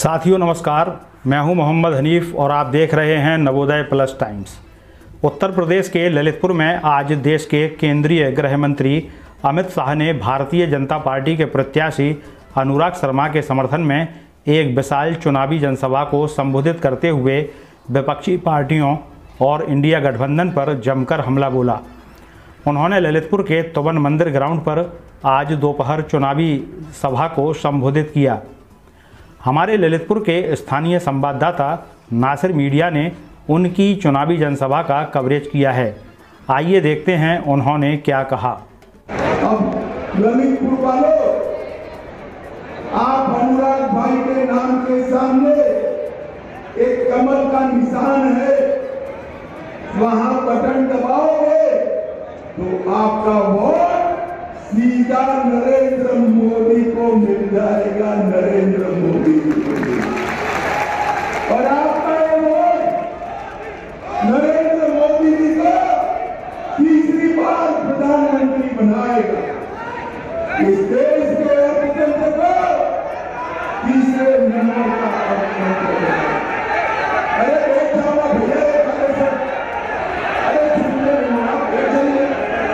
साथियों नमस्कार, मैं हूं मोहम्मद हनीफ और आप देख रहे हैं नवोदय प्लस टाइम्स। उत्तर प्रदेश के ललितपुर में आज देश के केंद्रीय गृह मंत्री अमित शाह ने भारतीय जनता पार्टी के प्रत्याशी अनुराग शर्मा के समर्थन में एक विशाल चुनावी जनसभा को संबोधित करते हुए विपक्षी पार्टियों और इंडिया गठबंधन पर जमकर हमला बोला। उन्होंने ललितपुर के तोवन मंदिर ग्राउंड पर आज दोपहर चुनावी सभा को संबोधित किया। हमारे ललितपुर के स्थानीय संवाददाता नासिर मीडिया ने उनकी चुनावी जनसभा का कवरेज किया है। आइए देखते हैं उन्होंने क्या कहा। अब ललितपुर वालों, आप अनुराग भाई के नाम के सामने एक कमल का निशान है, वहां बटन दबाओगे तो आपका वोट सीधा नरेंद्र मोदी को मिल जाएगा। नरेंद्र मोदी और आपका ये वोट नरेंद्र मोदी जी को तीसरी बार प्रधानमंत्री बनाएगा। इस देश के अर्थतंत्र को तीसरे नंबर का अर्थतंत्र। अरे बैठा हुआ भैया, अरे सुनने में आप बैठे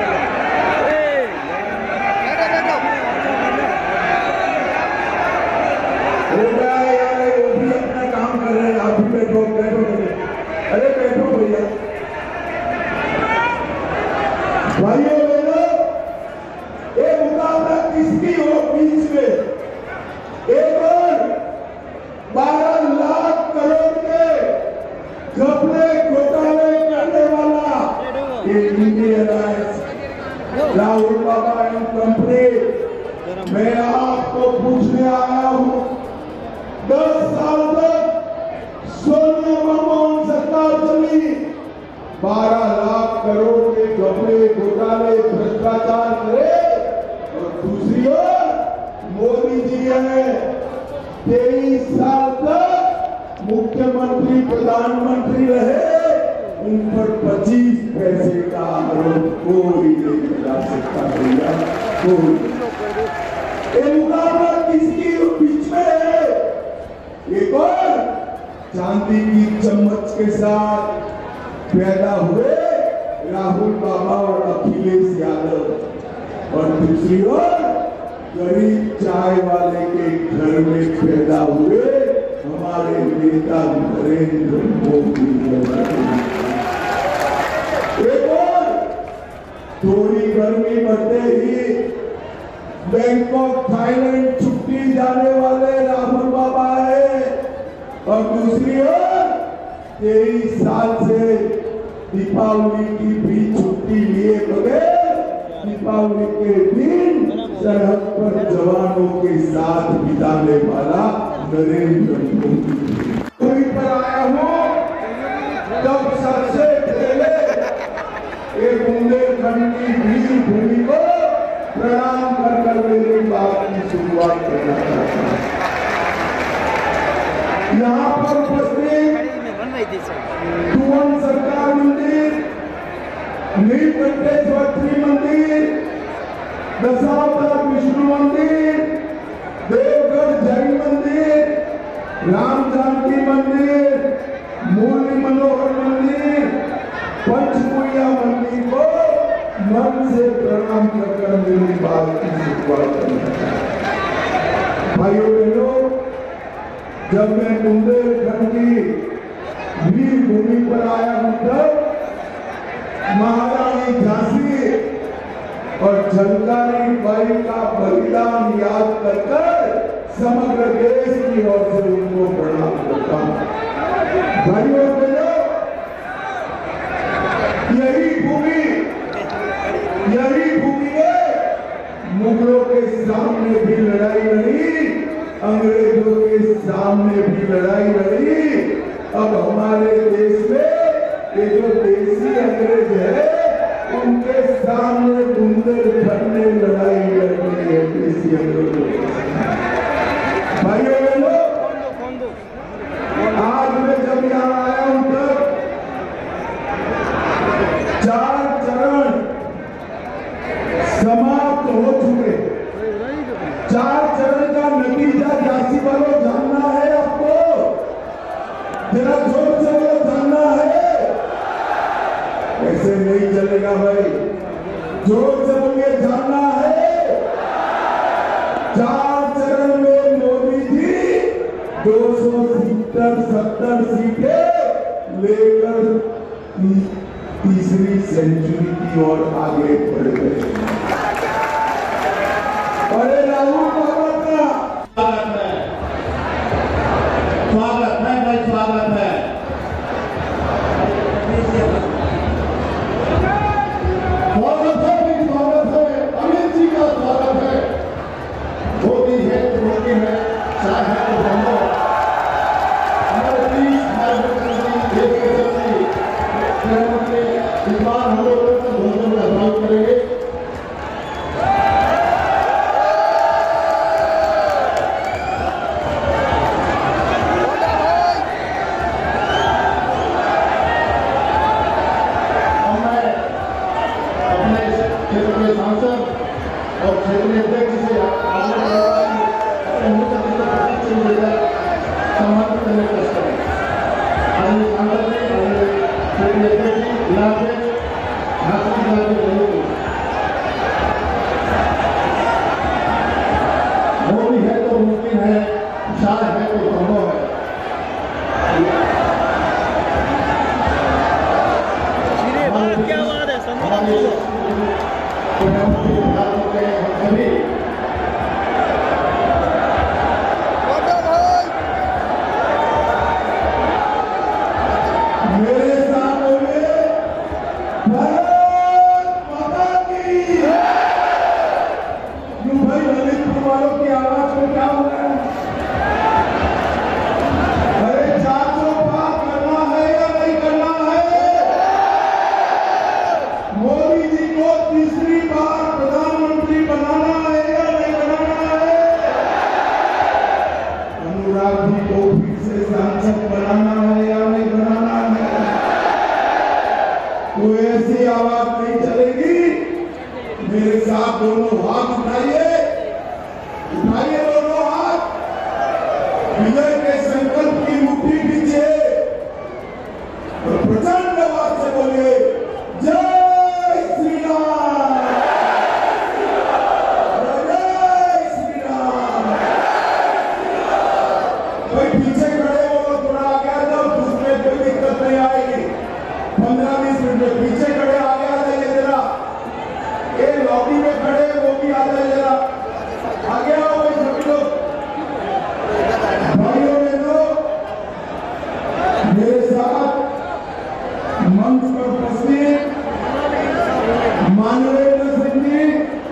भाइयों बहनों, ये मुकाबला किसकी हो? बीच में एक और 12 लाख करोड़ के घपले घोटाले करने वाला Indian Rahul Baba and company. मैं आपको पूछने आया हूं, 10 साल तक सोनिया मनमोहन सरकार चली, 12 लाख करोड़ के घपले घोटाले भ्रष्टाचार करे, और दूसरी ओर मोदी जी है 23 साल तक मुख्यमंत्री प्रधानमंत्री रहे, उन पर 25 पैसे का आरोप कोई नहीं लगा सकता। भैया कोई। ये मुकाबला किसकी बीच में है? एक और चांदी की चम्मच के साथ पैदा हुए राहुल बाबा और अखिलेश यादव, और दूसरी ओर गरीब चाय वाले के घर में पैदा हुए हमारे नेता नरेंद्र मोदी। एक और थोड़ी गर्मी बढ़ते ही बैंकॉक थाईलैंड छुट्टी जाने वाले राहुल बाबा है, और दूसरी ओर 23 साल से दीपावली की भी छुट्टी लिए बगैर दीपावली के दिन सरहद पर जवानों के साथ बिताने वाला नरेंद्र मोदी। पर आया हूं तब सबसे पहले एक बुंदेलखंड की वीर भूमि को प्रणाम कर मेरी बात की शुरुआत करना चाहता हूं। यहाँ पर उपस्थित तोवन सरकार मंदिर, नीलकंठेश्वर मंदिर, दशावतार विष्णु मंदिर, देवगढ़ जैन मंदिर, राम जानकी मंदिर, मुरली मनोहर मंदिर, पंचकुइया मंदिर को मन से प्रणाम कर मेरी बात की शुरुआत करना। भाइयों बहनों, जब मैं बुंदेलखंड की वीर भूमि पर आया हूं तब महारानी झांसी और झलकारी बाई का बलिदान याद कर समग्र देश की ओर से उनको प्रणाम करता हूं। भाइयों बहनों, यही भूमि है मुगलों के सामने भी लड़ाई लड़ी, अंग्रेजों के सामने भी लड़ाई लड़ी। अब हमारे देश में ये जो देसी अंग्रेज है, उनके सामने बुंदेलखंड में लड़ाई लड़नी है देसी अंग्रेजों। भाइयों बहनों, आज मैं जब यहाँ आया हूं तब 4 चरण समाप्त हो चुके। 4 चरण का नतीजा झांसी वालों जानना है आपको? क्या भाई? जोर से बोलिए, जानना है? 4 चरण में मोदी जी 270 सीटें लेकर तीसरी सेंचुरी की ओर आगे बढ़ गए। अरे राहुल बाबा का स्वागत है, स्वागत है भाई, स्वागत है। स्वागत है, स्वागत है, अमित जी का स्वागत है। मोदी है तो मोदी है, चाहे है तो बंदो। हमारे 30 इस बार हम लोग भोजन में अभियान करेंगे। और मैं अपने क्षेत्र के सांसद और क्षेत्रीय अध्यक्ष से सम्मानित करने का प्रयास करें। आदरणीय सांसद ने क्षेत्रीय अध्यक्ष मोदी है तो मुमकिन है, शायद है तो संभव है। क्या बात है मेरे साथ बोलिए, भारत माता की। क्यों भाई, ललितपुर वालों की आवाज को क्या हो रहा है? अरे 400 पार करना है या नहीं करना है? मोदी जी को तीसरी बार प्रधानमंत्री बनाना है या नहीं बनाना है? अनुराग जी को फिर से सांसद बनाना है या नहीं बनाना है? कोई ऐसी आवाज नहीं चलेगी। मेरे साथ दोनों हाथ उठाइए, उठाइए दोनों हाथ, विजय के संकल्प की मुट्ठी पीछे और प्रचंड आवाज से बोलिए, जय श्री राम, जय श्री राम। कोई पीछे खड़े हो तो थोड़ा आगे आ जाओ, उसमें कोई दिक्कत नहीं आएगी। 15-20 मिनट में पीछे खड़े आगे आ जाइए जरा, ये लॉबी में खड़े वो भी आ जाए जरा, आगे आओ भाई सभी लोग। भाइयों बहनों, मेरे साथ मंच पर उपस्थित मानवेंद्र सिंह जी,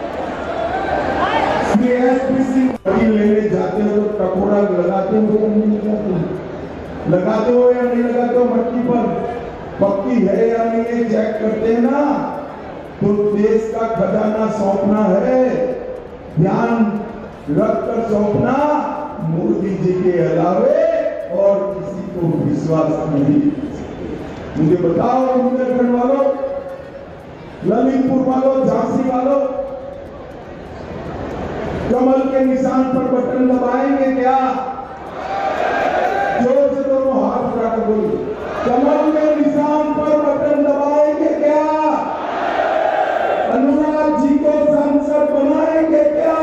श्री SP सिंह लेने जाते हो तो टकोरा लगाते हो या नहीं लगाते हो? लगाते हो या नहीं लगाते हो? मट्टी पर पक्की है या नहीं है चेक करते हैं ना। तो देश का खजाना सौंपना है, ध्यान रखकर सौंपना, मोदी जी के अलावे और किसी को विश्वास नहीं। मुझे बताओ बुंदेलखंड वालों, ललितपुर वालों, झांसी वालों, कमल के निशान पर बटन दबाएंगे क्या? जोर से दोनों हाथ उठाकर बोलिए, कमल के निशान पर बटन दबाएंगे क्या? अनुराग जी को सांसद बनाएंगे क्या?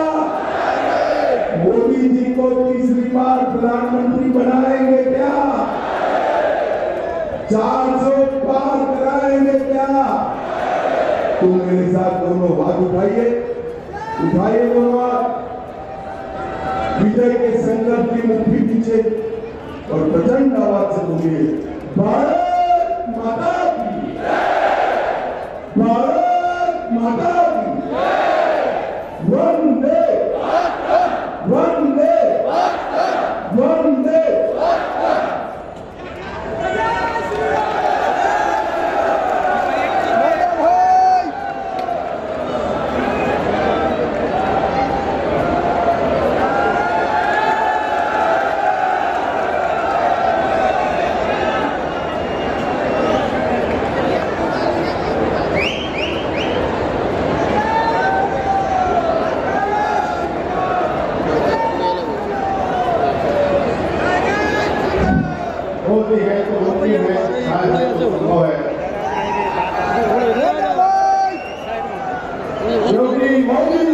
मोदी जी को तीसरी बार प्रधानमंत्री बनाएंगे क्या? 400 पार कराएंगे क्या? तो मेरे साथ दोनों हाथ उठाइए, उठाइए दोनों हाथ, विजय के संकल्प की मुट्ठी पीछे और प्रचंड आवाज से बोलिए, भारत माता की, भारत माता की, वंदे वंदे वंदे। मोदी है तो मोदी है, शायद है तो संभव है। मोदी